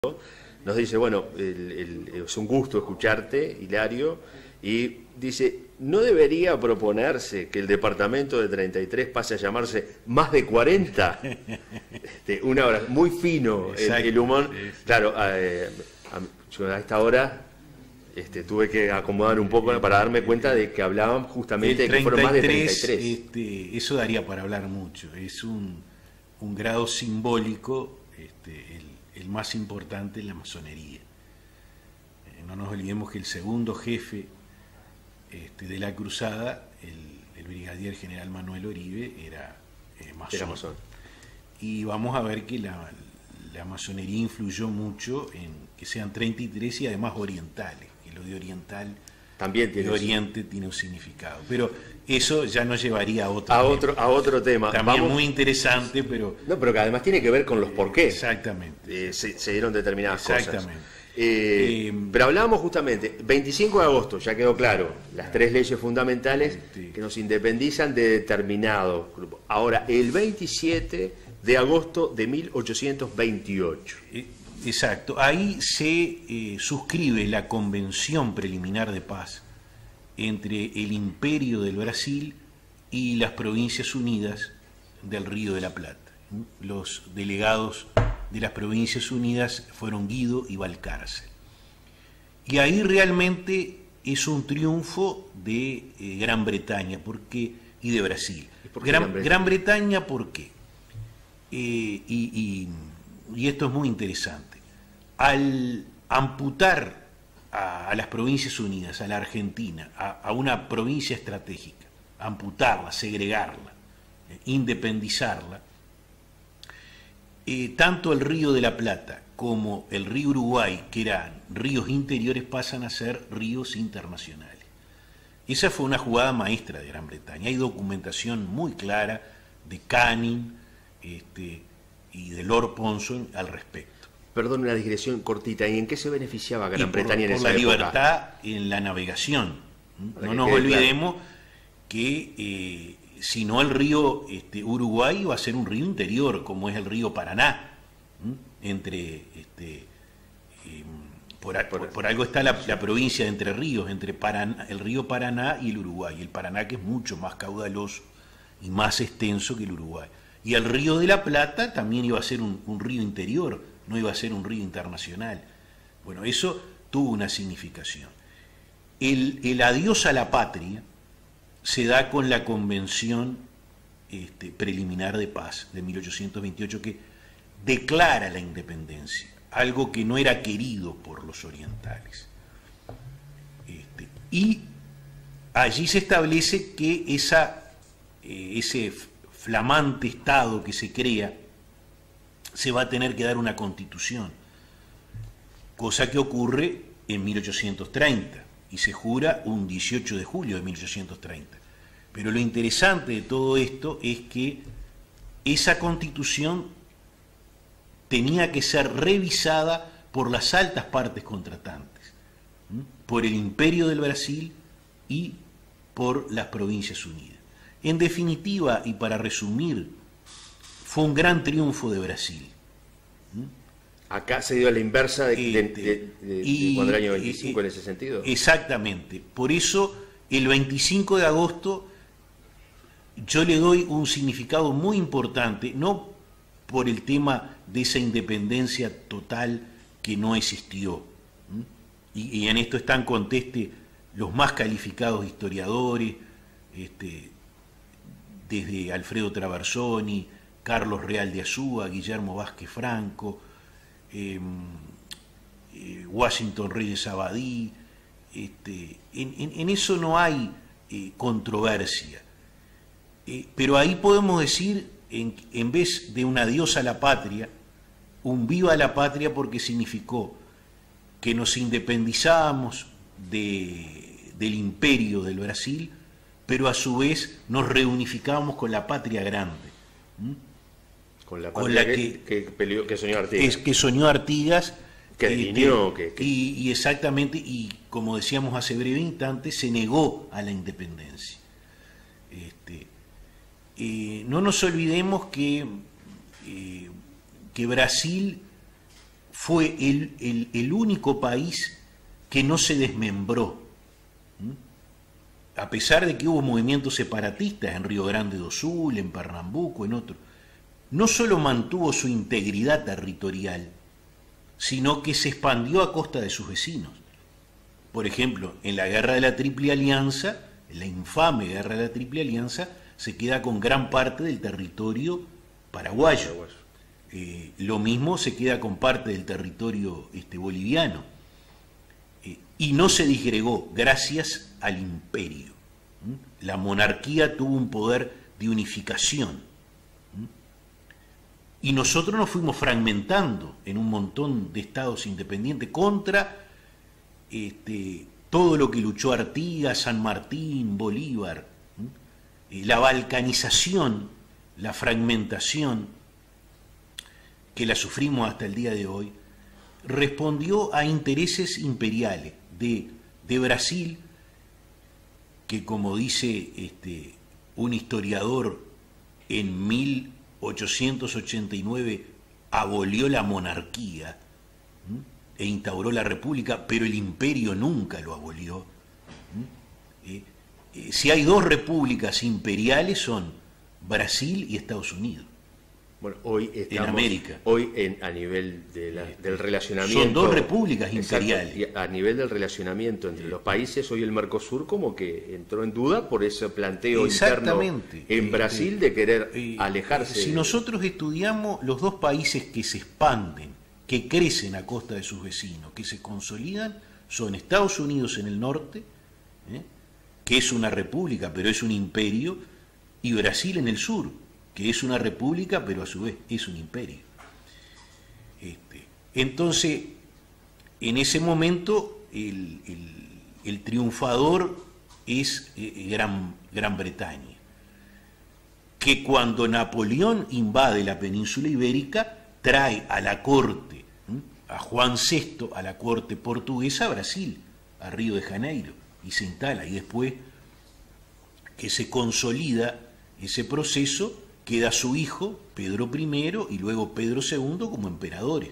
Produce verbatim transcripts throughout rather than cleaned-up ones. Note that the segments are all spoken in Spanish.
nos dice, bueno, el, el, es un gusto escucharte, Hilario, y dice, ¿no debería proponerse que el departamento de treinta y tres pase a llamarse más de cuarenta? Este, una hora, muy fino el, el humor. Claro, eh, a, yo a esta hora este, tuve que acomodar un poco para darme cuenta de que hablaban justamente de que fueron más de treinta y tres. Este, eso daría para hablar mucho, es un, un grado simbólico, este, el, el más importante en la masonería. Eh, no nos olvidemos que el segundo jefe este, de la cruzada, el, el brigadier general Manuel Oribe, era, eh, masón. era masón. Y vamos a ver que la, la masonería influyó mucho en que sean treinta y tres y además orientales, que lo de oriental también tiene de Oriente tiene un significado. Pero eso ya nos llevaría a otro a tema. otro a otro tema. También Vamos... muy interesante, pero... No, pero que además tiene que ver con los porqués. Exactamente. Eh, se, se dieron determinadas Exactamente. cosas. Eh, eh, pero hablábamos justamente, veinticinco de agosto, ya quedó claro, las tres leyes fundamentales sí. que nos independizan de determinado grupo. Ahora, el veintisiete de agosto de mil ochocientos veintiocho. Exacto, ahí se eh, suscribe la Convención Preliminar de Paz entre el Imperio del Brasil y las Provincias Unidas del Río de la Plata. Los delegados de las Provincias Unidas fueron Guido y Valcárcel. Y ahí realmente es un triunfo de eh, Gran Bretaña porque, y de Brasil. ¿Y por qué Gran, Gran Bretaña? Gran Bretaña, ¿por qué? Eh, y, y, y esto es muy interesante. Al amputar a, a las Provincias Unidas, a la Argentina, a, a una provincia estratégica, amputarla, segregarla, eh, independizarla, eh, tanto el Río de la Plata como el río Uruguay, que eran ríos interiores, pasan a ser ríos internacionales. Esa fue una jugada maestra de Gran Bretaña. Hay documentación muy clara de Canning este, y de Lord Ponson al respecto. Perdón, una digresión cortita. ¿Y en qué se beneficiaba Gran por, Bretaña en por esa la época? libertad en la navegación. Para no que nos quede olvidemos claro. que eh, si no el río este, Uruguay va a ser un río interior, como es el río Paraná. ¿Mm? Entre este, eh, por, por, por algo está la, la provincia de Entre Ríos, entre Paraná, el río Paraná y el Uruguay. El Paraná, que es mucho más caudaloso y más extenso que el Uruguay. Y el río de la Plata también iba a ser un, un río interior, no iba a ser un río internacional. Bueno, eso tuvo una significación. El, el adiós a la patria se da con la Convención este, Preliminar de Paz de mil ochocientos veintiocho, que declara la independencia, algo que no era querido por los orientales. Este, y allí se establece que esa, eh, ese flamante Estado que se crea se va a tener que dar una constitución, cosa que ocurre en mil ochocientos treinta y se jura un dieciocho de julio de mil ochocientos treinta. Pero lo interesante de todo esto es que esa constitución tenía que ser revisada por las altas partes contratantes, ¿sí? Por el Imperio del Brasil y por las Provincias Unidas. En definitiva, y para resumir, fue un gran triunfo de Brasil. Acá se dio a la inversa de, de, Este, de, de, y, de cuando el año veinticinco y, en ese sentido. Exactamente. Por eso, el veinticinco de agosto, yo le doy un significado muy importante, no por el tema de esa independencia total que no existió. Y, y en esto están conteste los más calificados historiadores, este, desde Alfredo Traversoni, Carlos Real de Azúa, Guillermo Vázquez Franco, eh, eh, Washington Reyes Abadí. Este, en, en, en eso no hay eh, controversia. Eh, pero ahí podemos decir, en, en vez de un adiós a la patria, un viva a la patria, porque significó que nos independizábamos de, del imperio del Brasil, pero a su vez nos reunificábamos con la patria grande. ¿Mm? Con la, con la que, que, que, peleó, que soñó Artigas. Es, que soñó Artigas. Que definió. Este, que, que... Y, y exactamente, y como decíamos hace breve instante, se negó a la independencia. Este, eh, no nos olvidemos que, eh, que Brasil fue el, el, el único país que no se desmembró. ¿Mm? A pesar de que hubo movimientos separatistas en Río Grande do Sul, en Pernambuco, en otros, no solo mantuvo su integridad territorial, sino que se expandió a costa de sus vecinos. Por ejemplo, en la Guerra de la Triple Alianza, en la infame Guerra de la Triple Alianza, se queda con gran parte del territorio paraguayo. paraguayo. Eh, lo mismo se queda con parte del territorio este, boliviano. Eh, y no se disgregó gracias al imperio. ¿Mm? La monarquía tuvo un poder de unificación. ¿Mm? Y nosotros nos fuimos fragmentando en un montón de estados independientes contra este, todo lo que luchó Artigas, San Martín, Bolívar. ¿Mm? La balcanización, la fragmentación, que la sufrimos hasta el día de hoy, respondió a intereses imperiales de, de Brasil, que como dice este, un historiador, en mil ochocientos ochenta y nueve abolió la monarquía, ¿m? e instauró la república, pero el imperio nunca lo abolió. Eh, eh, si hay dos repúblicas imperiales son Brasil y Estados Unidos. Bueno, hoy estamos, en América. Hoy en, a nivel de la, del relacionamiento... Son dos repúblicas imperiales. Exacto, y a nivel del relacionamiento entre los países, hoy el Mercosur como que entró en duda por ese planteo interno en Brasil de querer eh, alejarse. Si nosotros estudiamos los dos países que se expanden, que crecen a costa de sus vecinos, que se consolidan, son Estados Unidos en el norte, ¿eh? que es una república pero es un imperio, y Brasil en el sur, que es una república, pero a su vez es un imperio. Este, entonces, en ese momento, el, el, el triunfador es eh, Gran, Gran Bretaña, que cuando Napoleón invade la península ibérica, trae a la corte, ¿eh? a Juan sexto, a la corte portuguesa, a Brasil, a Río de Janeiro, y se instala, y después que se consolida ese proceso, queda su hijo, Pedro primero, y luego Pedro segundo como emperadores.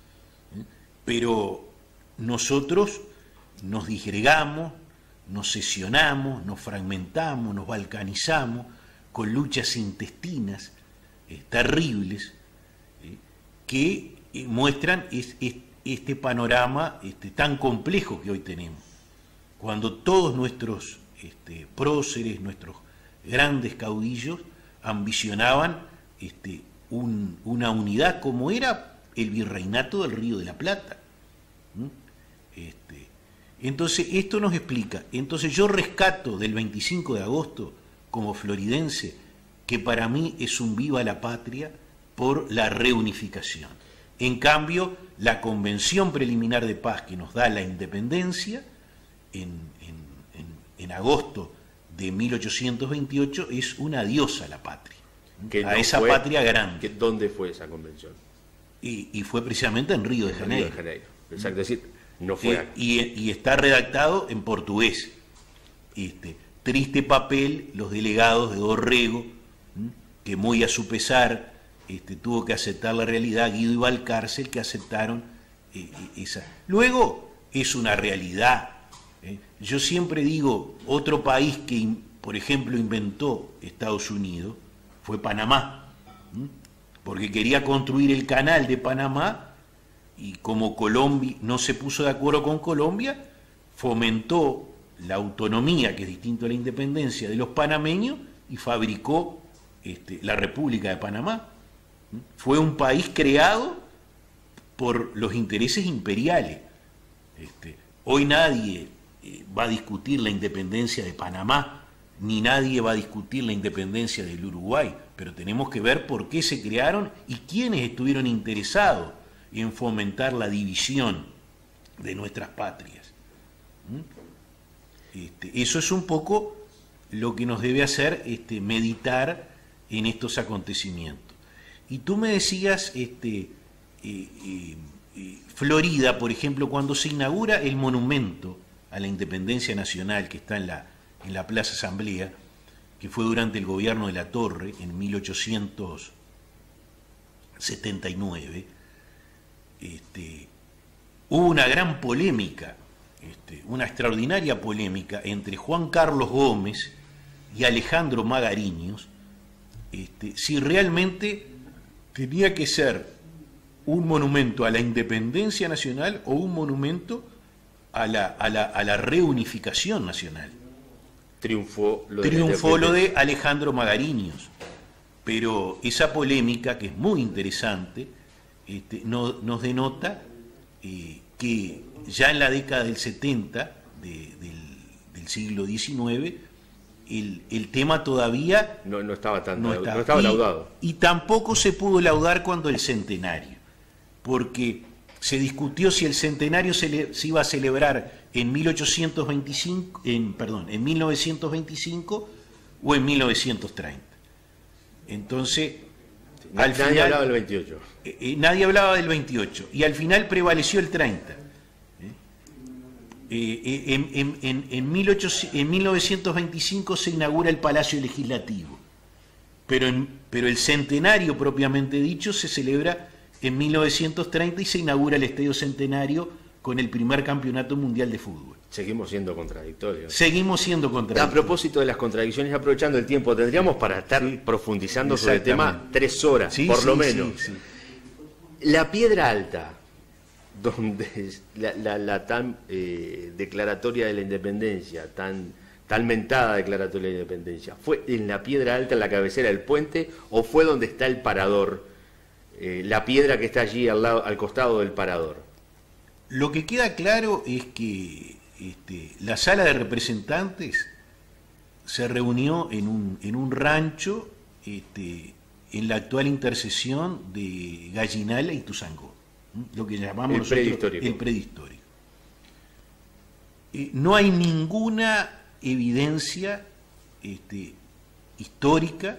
Pero nosotros nos disgregamos, nos sesionamos, nos fragmentamos, nos balcanizamos, con luchas intestinas eh, terribles, eh, que eh, muestran es, es, este panorama este, tan complejo que hoy tenemos. Cuando todos nuestros este, próceres, nuestros grandes caudillos, ambicionaban este, un, una unidad como era el virreinato del Río de la Plata. ¿Mm? Este, entonces, esto nos explica. Entonces, yo rescato del veinticinco de agosto, como floridense, que para mí es un viva la patria por la reunificación. En cambio, la Convención Preliminar de Paz que nos da la independencia, en, en, en, en agosto de mil ochocientos veintiocho, es un adiós a la patria, que a no esa fue, patria grande. Que, ¿Dónde fue esa convención? Y, y fue precisamente en Río de Janeiro. Río de Janeiro. Exacto, es decir, no fue eh, y, y está redactado en portugués. Este, triste papel los delegados de Dorrego, ¿m? que muy a su pesar este, tuvo que aceptar la realidad, Guido y Valcárcel, que aceptaron eh, esa. Luego es una realidad. ¿Eh? Yo siempre digo, otro país que, por ejemplo, inventó Estados Unidos fue Panamá, ¿Mm? porque quería construir el canal de Panamá y como Colombia no se puso de acuerdo con Colombia, fomentó la autonomía, que es distinto a la independencia, de los panameños y fabricó este, la República de Panamá. ¿Mm? Fue un país creado por los intereses imperiales. Este, hoy nadie va a discutir la independencia de Panamá, ni nadie va a discutir la independencia del Uruguay, pero tenemos que ver por qué se crearon y quiénes estuvieron interesados en fomentar la división de nuestras patrias. Este, eso es un poco lo que nos debe hacer este, meditar en estos acontecimientos. Y tú me decías, este, eh, eh, eh, Florida, por ejemplo, cuando se inaugura el monumento a la independencia nacional que está en la, en la Plaza Asamblea, que fue durante el gobierno de la Torre en mil ochocientos setenta y nueve, este, hubo una gran polémica, este, una extraordinaria polémica entre Juan Carlos Gómez y Alejandro Magariños, este, si realmente tenía que ser un monumento a la independencia nacional o un monumento a la, a la, a la reunificación nacional. Triunfó lo de, Triunfó lo de Alejandro Magariños, pero esa polémica, que es muy interesante, este, no, nos denota eh, que ya en la década del setenta de, del, del siglo diecinueve, el, el tema todavía no, no estaba tan no no estaba, estaba y, laudado. Y tampoco se pudo laudar cuando el centenario, porque se discutió si el centenario se, le, se iba a celebrar en mil ochocientos veinticinco, en, perdón, en mil novecientos veinticinco o en mil novecientos treinta. Entonces, nadie, al final, nadie hablaba del veintiocho. Eh, eh, nadie hablaba del veintiocho, y al final prevaleció el treinta. Eh, eh, en, en, en, en, mil ochocientos, en mil novecientos veinticinco se inaugura el Palacio Legislativo, pero, en, pero el centenario propiamente dicho se celebra en mil novecientos treinta y se inaugura el Estadio Centenario con el primer campeonato mundial de fútbol. Seguimos siendo contradictorios. Seguimos siendo contradictorios. A propósito de las contradicciones, aprovechando el tiempo, tendríamos para estar sí, profundizando sobre el tema tres horas, sí, por sí, lo menos. Sí, sí. La Piedra Alta, donde la, la, la tan eh, declaratoria de la independencia, tan, tan mentada declaratoria de la independencia, ¿fue en la Piedra Alta, en la cabecera del puente, o fue donde está el parador, eh, la piedra que está allí al, lado, al costado del parador? Lo que queda claro es que este, la sala de representantes se reunió en un, en un rancho este, en la actual intersección de Gallinala y Tuzangó, lo que llamamos el nosotros prehistórico. el prehistórico. Eh, no hay ninguna evidencia este, histórica,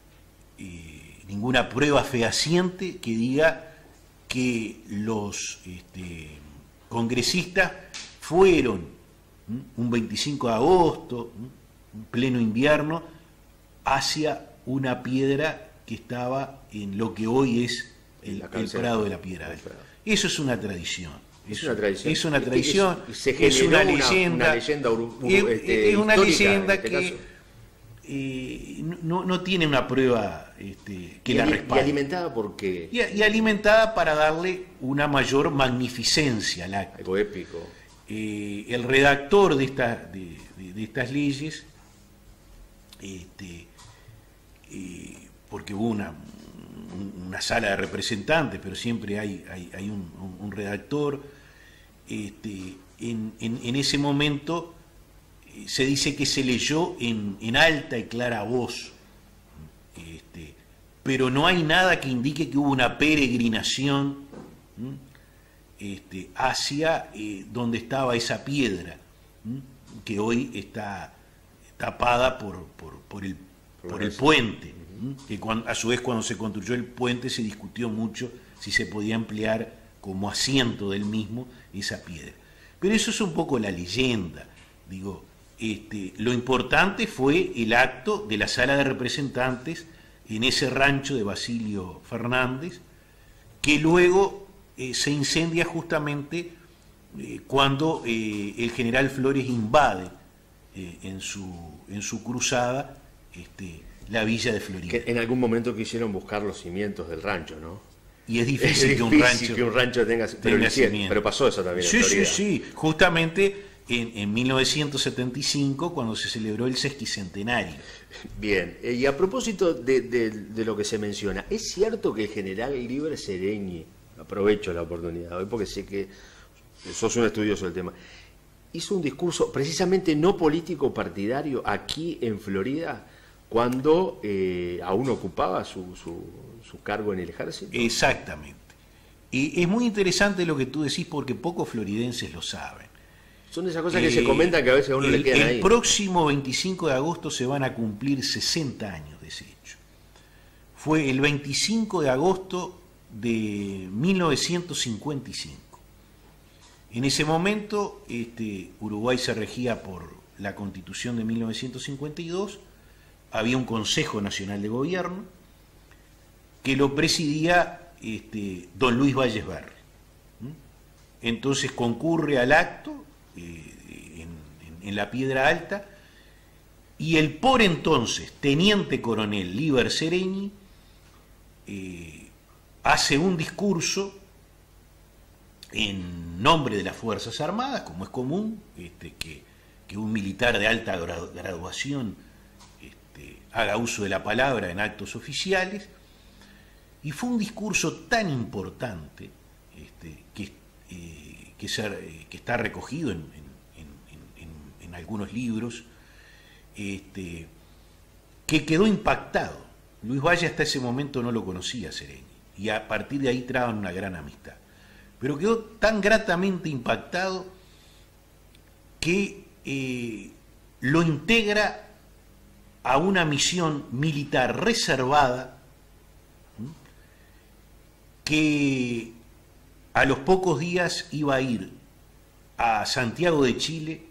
eh, ninguna prueba fehaciente que diga que los este, congresistas fueron ¿m? un veinticinco de agosto, un pleno invierno, hacia una piedra que estaba en lo que hoy es el, el Prado de la Piedra Alta. Eso es una tradición. Es una tradición. Es una tradición, es, es, es una leyenda. Una, una leyenda uru, uru, es, este, es una leyenda este que eh, no, no tiene una prueba este, que y, la respalde. Y alimentada porque... Y, y alimentada para darle una mayor magnificencia al acto. Algo épico. Eh, el redactor de, esta, de, de, de estas leyes, este, eh, porque hubo una, una sala de representantes, pero siempre hay, hay, hay un, un, un redactor, este, en, en, en ese momento eh, se dice que se leyó en, en alta y clara voz, este, pero no hay nada que indique que hubo una peregrinación ¿m? Este, hacia eh, donde estaba esa piedra, ¿m? que hoy está tapada por, por, por, el, por el puente, ¿m? que cuando, a su vez cuando se construyó el puente se discutió mucho si se podía emplear como asiento del mismo esa piedra. Pero eso es un poco la leyenda. Digo, este, lo importante fue el acto de la sala de representantes en ese rancho de Basilio Fernández, que luego eh, se incendia justamente eh, cuando eh, el general Flores invade eh, en, su, en su cruzada este, la villa de Florida. Que en algún momento quisieron buscar los cimientos del rancho, ¿no? Y es difícil, es que, un difícil rancho, que un rancho tenga, tenga pero, cimientos. Pero pasó eso también en Sí, Florida. sí, sí. Justamente en, en mil novecientos setenta y cinco, cuando se celebró el sesquicentenario. Bien, eh, y a propósito de, de, de lo que se menciona, ¿es cierto que el general Libre Seregni, aprovecho la oportunidad hoy porque sé que sos un estudioso del tema, hizo un discurso precisamente no político partidario aquí en Florida cuando eh, aún ocupaba su, su, su cargo en el ejército? Exactamente. Y es muy interesante lo que tú decís porque pocos floridenses lo saben. Son esas cosas que eh, se comentan que a veces a uno el, le quedan el ahí. El próximo veinticinco de agosto se van a cumplir sesenta años de ese hecho. Fue el veinticinco de agosto de mil novecientos cincuenta y cinco. En ese momento este, Uruguay se regía por la Constitución de mil novecientos cincuenta y dos, había un Consejo Nacional de Gobierno que lo presidía este, don Luis Valles Berry. entonces concurre al acto eh, en, en, en la Piedra Alta, y el por entonces teniente coronel Líber Seregni eh, hace un discurso en nombre de las Fuerzas Armadas, como es común este, que, que un militar de alta graduación este, haga uso de la palabra en actos oficiales, y fue un discurso tan importante este, que, eh, que, se, eh, que está recogido en, en, en, en, en algunos libros, este, que quedó impactado. Luis Valle hasta ese momento no lo conocía a Seregni, y a partir de ahí traban una gran amistad. Pero quedó tan gratamente impactado que eh, lo integra a una misión militar reservada, ¿sí?, que a los pocos días iba a ir a Santiago de Chile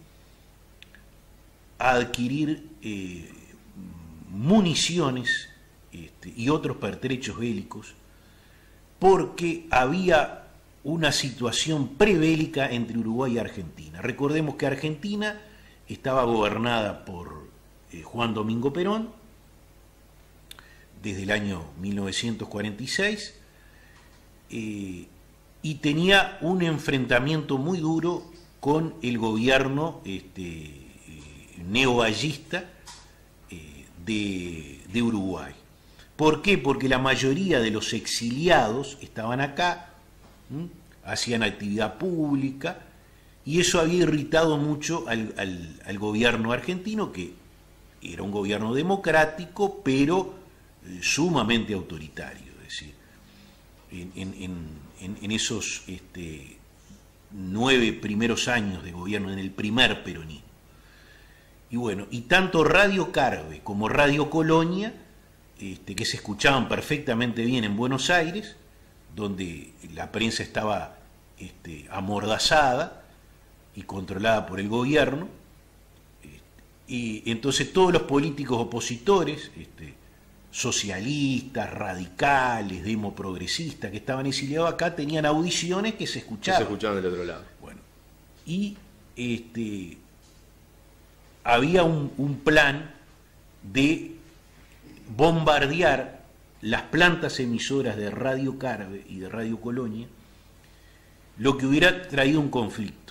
a adquirir eh, municiones este, y otros pertrechos bélicos, porque había una situación prebélica entre Uruguay y Argentina. Recordemos que Argentina estaba gobernada por eh, Juan Domingo Perón desde el año mil novecientos cuarenta y seis eh, y tenía un enfrentamiento muy duro con el gobierno este, eh, neovallista eh, de, de Uruguay. ¿Por qué? Porque la mayoría de los exiliados estaban acá, ¿m? hacían actividad pública, y eso había irritado mucho al, al, al gobierno argentino, que era un gobierno democrático, pero eh, sumamente autoritario. Es decir, en, en, en, en esos este, nueve primeros años de gobierno, en el primer peronismo. Y bueno, y tanto Radio Carve como Radio Colonia, este, que se escuchaban perfectamente bien en Buenos Aires, donde la prensa estaba este, amordazada y controlada por el gobierno, este, y entonces todos los políticos opositores, este, socialistas, radicales, demoprogresistas, que estaban exiliados acá, tenían audiciones que se escuchaban. Que se escuchaban del otro lado. Bueno, y este, había un, un plan de bombardear las plantas emisoras de Radio Carve y de Radio Colonia, lo que hubiera traído un conflicto.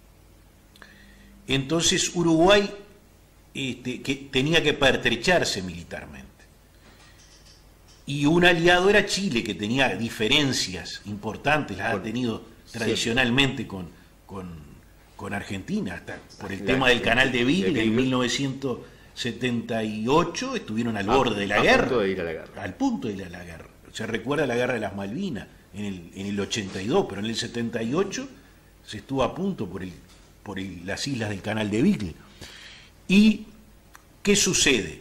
Entonces Uruguay este, que tenía que pertrecharse militarmente. Y un aliado era Chile, que tenía diferencias importantes, las ha tenido tradicionalmente con, con, con Argentina, hasta por el tema del canal de Beagle en mil novecientos setenta y ocho estuvieron al borde de la guerra. Al punto de ir a la guerra. Al punto de ir a la guerra. Se recuerda la guerra de las Malvinas en el, en el ochenta y dos, pero en el setenta y ocho se estuvo a punto por, el, por el, las islas del canal de Beagle. ¿Y qué sucede?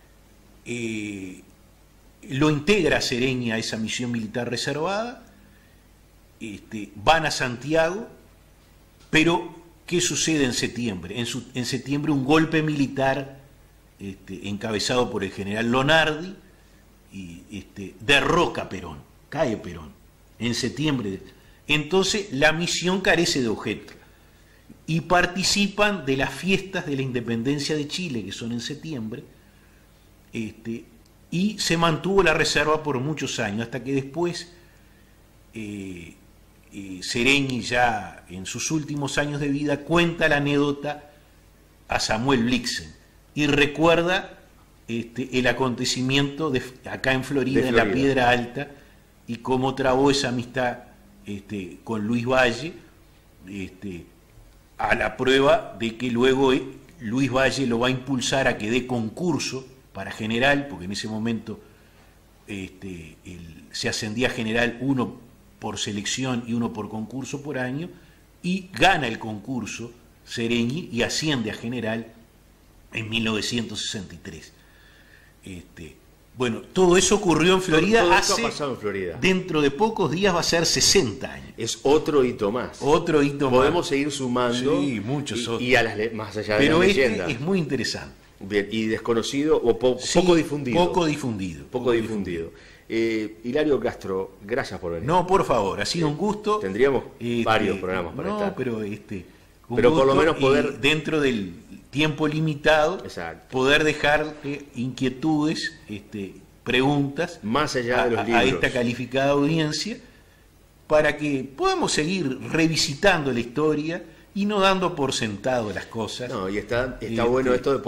Eh, lo integra Seregni a esa misión militar reservada, este, van a Santiago, pero ¿qué sucede en septiembre? En, su, en septiembre un golpe militar Este, encabezado por el general Lonardi, y este, derroca a Perón, cae Perón, en septiembre. Entonces la misión carece de objeto, y participan de las fiestas de la independencia de Chile, que son en septiembre, este, y se mantuvo la reserva por muchos años, hasta que después eh, eh, Seregni, ya en sus últimos años de vida, cuenta la anécdota a Samuel Blixen, y recuerda este, el acontecimiento de, acá en Florida, de Florida, en la Piedra Alta, y cómo trabó esa amistad este, con Luis Valle, este, a la prueba de que luego Luis Valle lo va a impulsar a que dé concurso para general, porque en ese momento este, el, se ascendía a general uno por selección y uno por concurso por año, y gana el concurso Seregni y asciende a general en mil novecientos sesenta y tres. Este, bueno, todo eso ocurrió en Florida. Todo hace, esto ha pasado en Florida. Dentro de pocos días va a ser sesenta años. Es otro hito más. Otro hito más. Podemos seguir sumando. Sí, muchos y, otros. Y a las, más allá de Pero las este leyendas. es muy interesante. Bien, y desconocido o po Sí, poco difundido. Poco difundido. Poco difundido. Eh, Hilario Castro, gracias por venir. No, por favor, ha sido un gusto. Tendríamos este, varios programas para no, estar. pero este, un pero gusto, por lo menos poder... dentro del tiempo limitado, Exacto. poder dejar eh, inquietudes, este, preguntas, más allá de los a, libros, a esta calificada audiencia, para que podamos seguir revisitando la historia y no dando por sentado las cosas. No, y está, está este, bueno esto de